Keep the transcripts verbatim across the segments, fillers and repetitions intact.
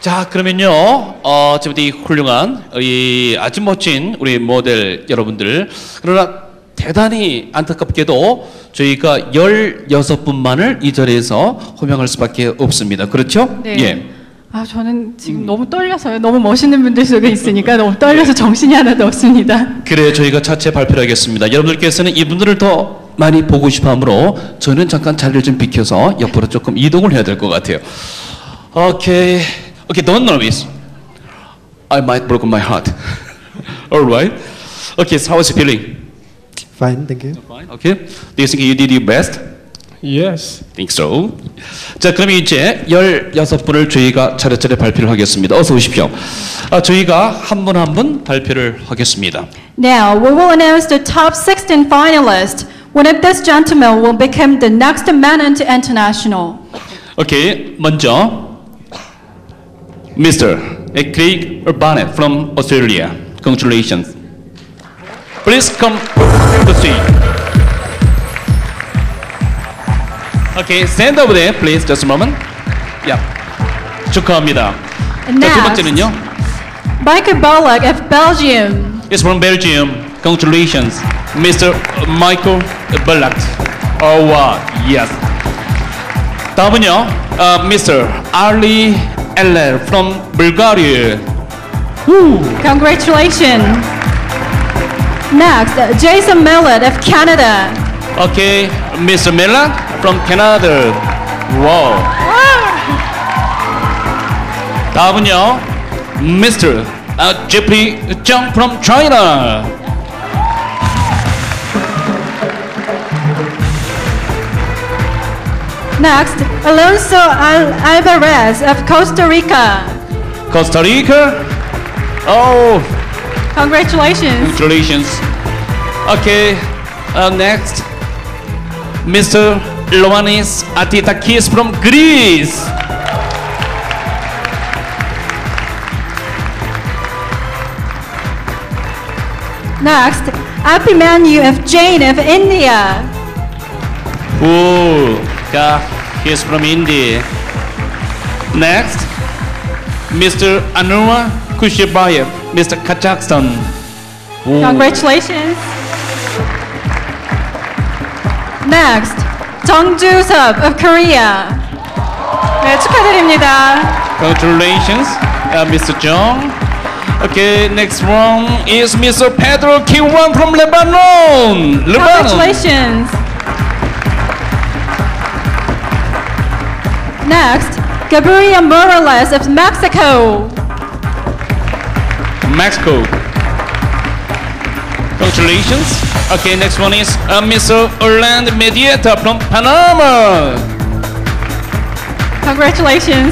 자, 그러면요, 어, 지금 이 훌륭한, 이 아주 멋진 우리 모델 여러분들. 그러나 대단히 안타깝게도 저희가 열여섯 분만을 이 자리에서 호명할 수밖에 없습니다. 그렇죠? 네. 예. 아, 저는 지금 음. 너무 떨려서요. 너무 멋있는 분들 속에 있으니까 너무 떨려서 정신이 하나도 없습니다. 그래, 저희가 차체 발표를 하겠습니다. 여러분들께서는 이분들을 더 많이 보고 싶어 하므로 저는 잠깐 자리를 좀 비켜서 옆으로 조금 이동을 해야 될 것 같아요. 오케이. Okay, don't nervous. I might broken my heart. All right. Okay, so how is it feeling? Fine, thank you. Fine. Okay. Do you think you did your best? Yes. Think so. 자, 그럼 이제 열여섯 분을 저희가 차례차례 발표를 하겠습니다. 어서 오십시오. 아, 저희가 한 분 한 분 발표를 하겠습니다. Now, we will announce the top sixteen finalists. One of these gentlemen will become the next Manhunt International. Okay, 먼저 Mister Craig Barnett from Australia. Congratulations. Please come to see. Okay, stand over there, please. Just a moment. Yeah. 축하합니다. 자, 두 번째는요. Michael Ballack of Belgium. It's from Belgium. Congratulations, Mister Michael Ballack. Oh, wow. Yes. 다음은요. Uh, Mister Ali Eller from Bulgaria. Woo. Congratulations. Next, Jason Millett of Canada. Okay, Mister Miller from Canada. Wow. 다음은요, Mister Uh, Jeffrey Zheng from China. Next, Alonso Al Alvarez of Costa Rica. Costa Rica. Oh, congratulations. Congratulations. Okay, uh, next, Mister Ioannis Atitakis from Greece. Next, Abhimanyu of Jain of India. Ooh, yeah, he's from India. Next, Mister Anura Kushibayev, Mister Kazakhstan. Ooh. Congratulations. Next, Jung Joo-sub of Korea. 네, 축하드립니다. Congratulations, uh, Mister Jung. Okay, next one is Mister Pedro Guang from Lebanon. Lebanon. Congratulations. Next, Gabriel Morales of Mexico. Mexico. Congratulations. Okay, next one is uh, Mister Orlando Medieta from Panama. Congratulations.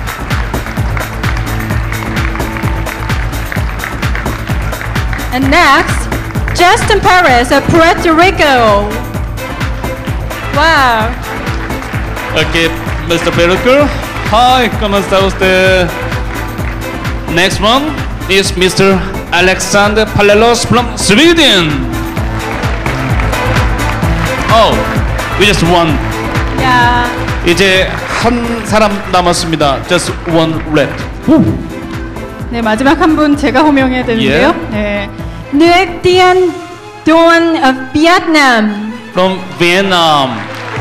And next, Justin Perez of Puerto Rico. Wow. Okay, Mister Peruco. Hi, ¿cómo está usted? Next one is Mister Alexander Palelos from Sweden. Oh, we just won. Yeah. 이제 한 사람 남았습니다. Just one left. 네, 마지막 한 분 제가 호명해야 되는데요. Yeah. 네. Nguyen Tien Duan of Vietnam. From Vietnam.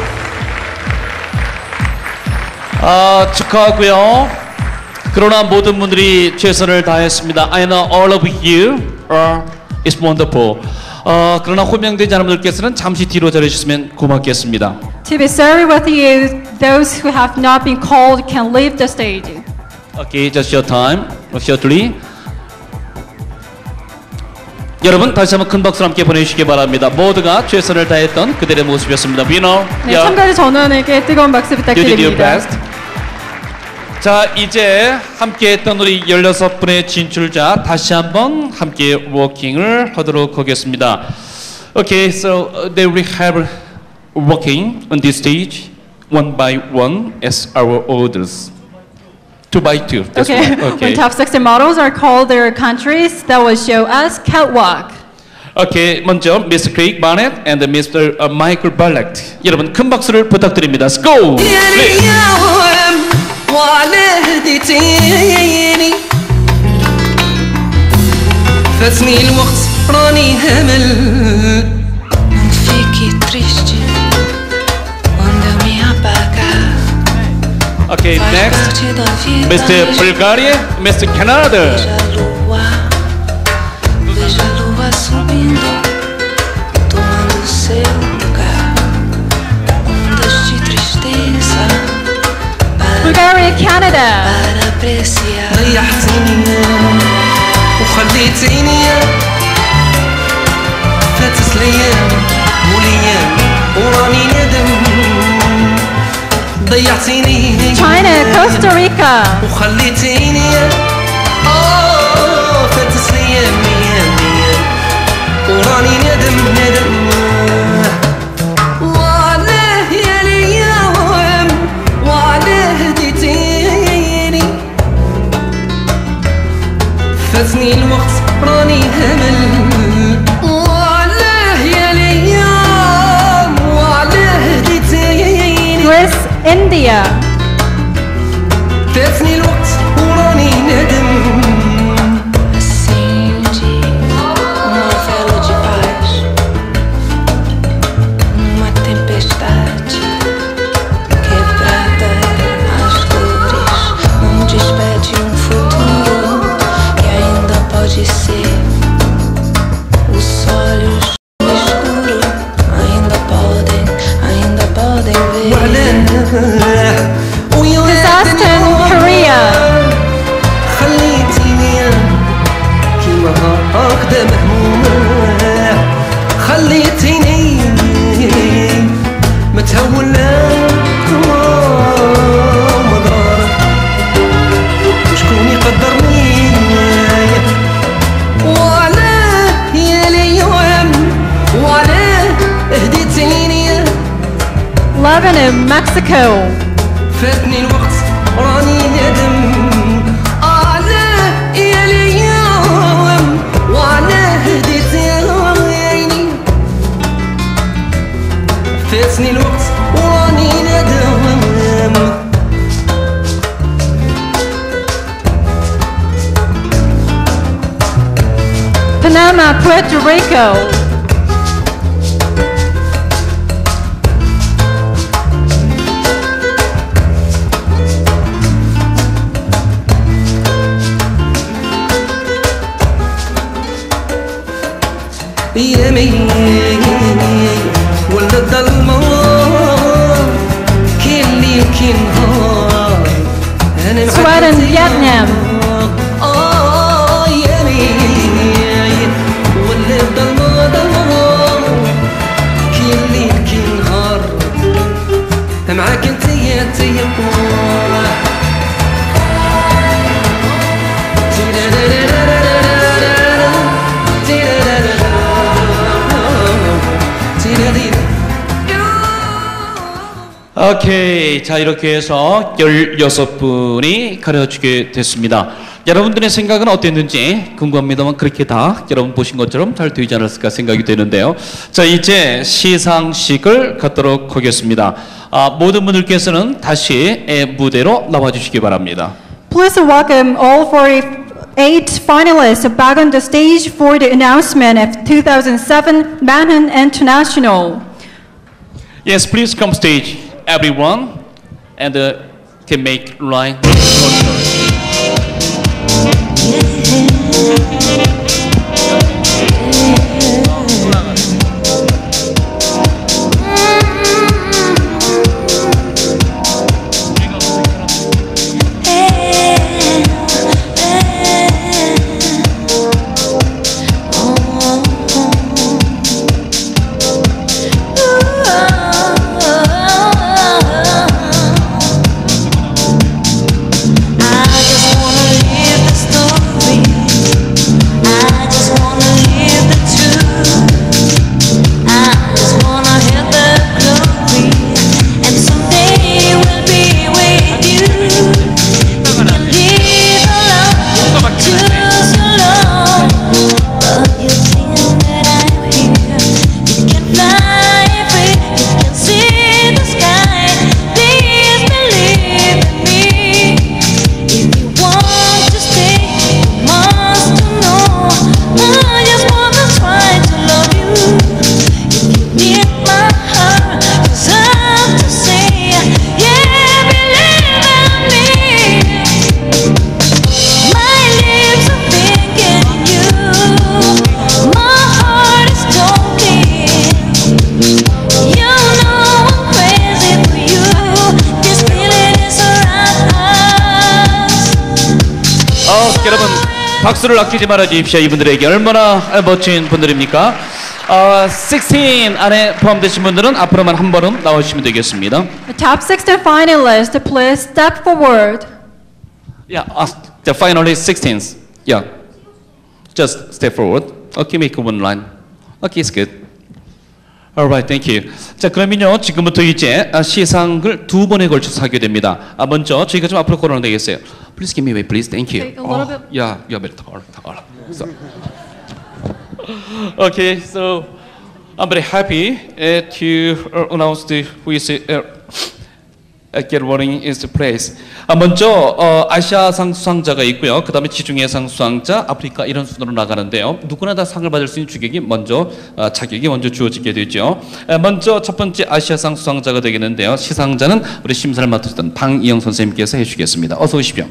아, 축하하고요. 그러나 모든 분들이 최선을 다했습니다. I know all of you are is wonderful. 어, 그러나 호명되지 않은 분들께서는 잠시 뒤로 자리해주시면 고맙겠습니다. To be sorry with you, those who have not been called can leave the stage. Okay, just your time, shortly. 여러분 다시 한번 큰 박수 함께 보내주시기 바랍니다. 모두가 최선을 다했던 그들의 모습이었습니다. Winner. 네, 참가자 전원에게 뜨거운 박수 부탁드립니다. 자, 이제 함께했던 우리 열여섯 분의 진출자 다시 한번 함께 워킹을 하도록 하겠습니다. Okay, so uh, they will have walking on this stage one by one as our orders. Two by two. That's okay. Right. Okay. When top sixty models are called their countries, that will show us catwalk. Okay, 먼저 Mister Craig Barnett and Mister Uh, Michael Ballack. 여러분 큰 박수를 부탁드립니다. Let's go. Please. فاتني الوقت راني همل não fique triste quando eu me apagar. Okay, next, Mister Bulgaria, Mister Canada. Veja a lua, veja a lua subindo, tomando seu lugar. Ondas de tristeza para, Bulgaria, Canada. para apreciar. ضيعتيني وخليتيني فاتت الايام والايام وراني ندم. ضيعتيني China, Costa Rica. وخليتيني اه فاتت الايام ايام ايام وراني ندم ندم. وعلاه يا الايام وعلاه هديتيني فاتني الوقت راني همل. وعلاه يا الايام وعلاه هديتيني Greece, India. فاتني الوقت وراني ندم. Acende uma vela de paz numa tempestade quebrada às cores. Não despede um futuro que ainda pode ser. Os olhos no escuro ainda podem, ainda podem ver. Disaster in Korea. خليتيني كيما هكذا مهمومة. خليتيني متهولة ومضرارة وشكون يقدرني. وعلاه يا الأيام وعلاه هديتيني Lebanon, Mexico. فاتني الوقت راني ندم. علاه يا الأيام وعلاه هديتيني فاتني الوقت وراني ندم. Panama, Puerto Rico. يمي ولا الظلمة كاين الليل كاين نهار. أنا معاك Sweden, أنت يا Vietnam. آه يمي ولا الظلمة ظلمة كاين الليل كاين نهار. معاك أنت يا أنت يا 오케이. 자, 이렇게 해서 열여섯 분이 가려주게 됐습니다. 여러분들의 생각은 어땠는지 궁금합니다만 그렇게 다 여러분 보신 것처럼 잘 되지 않았을까 생각이 되는데요. 자, 이제 시상식을 갖도록 하겠습니다. 아, 모든 분들께서는 다시 무대로 나와주시기 바랍니다. Please welcome all forty-eight finalists back on the stage for the announcement of two thousand seven Manhunt International. Yes, please come stage, everyone, and uh, can make line. 여러분 박수를 아끼지 말아 주십시오. 이분들에게 얼마나 멋진 분들입니까? 어, 십육 안에 포함되신 분들은 앞으로만 한 번은 나오시면 되겠습니다. The top sixteen finalists, please step forward. Yeah, uh, the finalist sixteens. Yeah, just step forward. Okay, make one line. Okay, it's good. Alright, thank you. 자, 그러면요, 지금부터 이제 시상을 두 번에 걸쳐서 하게 됩니다. 아, 먼저 저희가 좀 앞으로 걸어도 되겠어요. Please give me way, please. Thank you. Take a little bit. Yeah, you better taller, taller. So. Okay, so I'm very happy uh, to uh, announce the who is uh, uh, get running is the place. 아, 먼저 어, 아시아상 수상자가 있고요. 그 다음에 지중해상 수상자, 아프리카 이런 순으로 나가는데요. 누구나 다 상을 받을 수 있는 주격이 먼저 어, 자격이 먼저 주어지게 되죠. 에, 먼저 첫 번째 아시아상 수상자가 되겠는데요. 시상자는 우리 심사를 맡으셨던 방이영 선생님께서 해주시겠습니다. 어서 오십시오.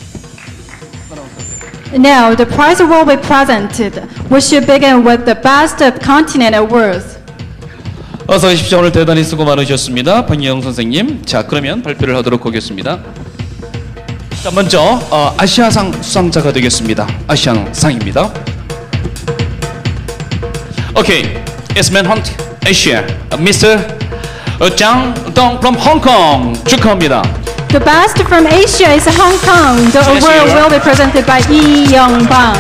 Now, the prize will be presented. We should begin with the Best of Continent Awards. 어서 오십시오. 오늘 대단히 수고 많으셨습니다. 방이영 선생님. 자, 그러면 발표를 하도록 하겠습니다. 자, 먼저 어, 아시아상 수상자가 되겠습니다. 아시아상입니다. Okay, it's Manhunt Asia. 미스터 Zheng from Hong Kong. 축하합니다. The best from Asia is Hong Kong. The Yes, award you are. will be presented by Lee Young-bang.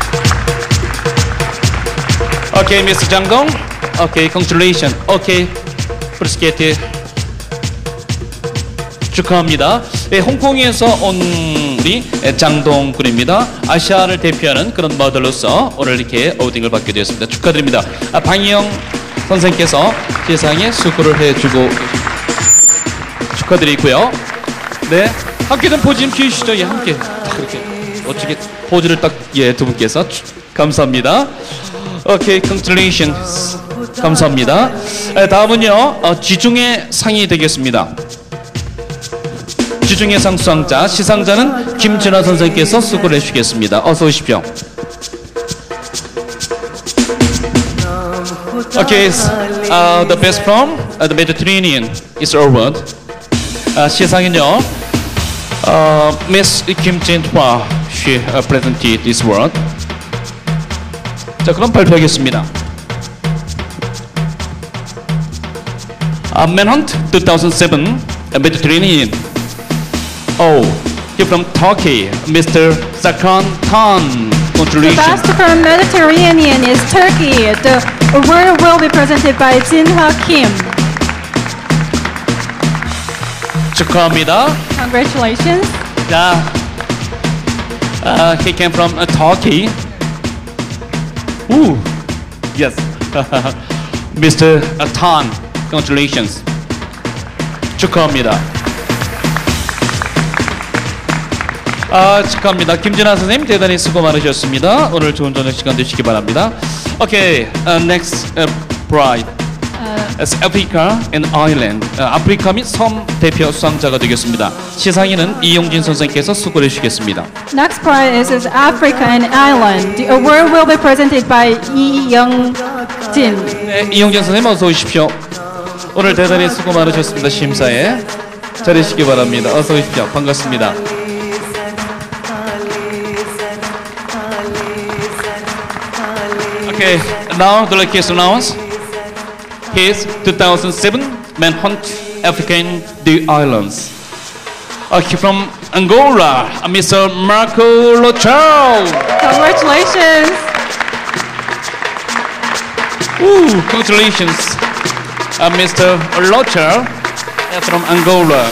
Okay, 미스터 장동. Okay, congratulations. Okay, 프리스케이트 축하합니다. 네, 홍콩에서 온 우리 장동 군입니다. 아시아를 대표하는 그런 모델로서 오늘 이렇게 어워딩을 받게 되었습니다. 축하드립니다. 아, 방이영 선생께서 세상에 수고를 해주고 축하드리고요. 네, 함께 좀 포즈 좀 주시죠. 예, 함께 딱 이렇게 어떻게 포즈를 딱 예 두 분께서 추, 감사합니다. 오케이, congratulations. 감사합니다. 에, 다음은요, 어, 지중해 상이 되겠습니다. 지중해 상 수상자, 시상자는 김진아 선생님께서 수고를 해주시겠습니다. 어서 오십시오. Okay, uh, the best from uh, the Mediterranean is award. Uh, 시상은요, uh, Miss Kim Jin-hwa, she uh, presented this award. 자, 그럼 발표하겠습니다. Uh, Manhunt two thousand seven, uh, Mediterranean. Oh, you're from Turkey, Mister Sakan Tan. The Congratulations. best from Mediterranean is Turkey. The award will be presented by Jin-ha Kim. 축하합니다. Congratulations. 자, uh, he came from uh, Turkey. Ooh, yes. Mister Tan, congratulations. 축하합니다. 아, 축하합니다. 김진아 선생님 대단히 수고 많으셨습니다. 오늘 좋은 저녁 시간 되시기 바랍니다. Okay, uh, next uh, bride. As Africa and Ireland. uh, 아프리카 및 섬 대표 수상자가 되겠습니다. 시상에는 이용진 선생님께서 수고를 해주시겠습니다. Next prize is Africa and Ireland. The award will be presented by Lee Young-jin. 네, 이용진 선생님 어서 오십시오. 오늘 대단히 수고 많으셨습니다. 심사에 잘하시기 바랍니다. 어서 오십시오. 반갑습니다. Okay, now the lecture announce. His two thousand seven Manhunt African the Islands. Okay, from Angola, Mister Marco Lochao. Congratulations. Ooh, congratulations, uh, Mister Lochao from Angola.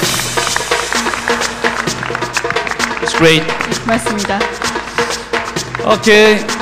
It's great. 맞습니다. Okay.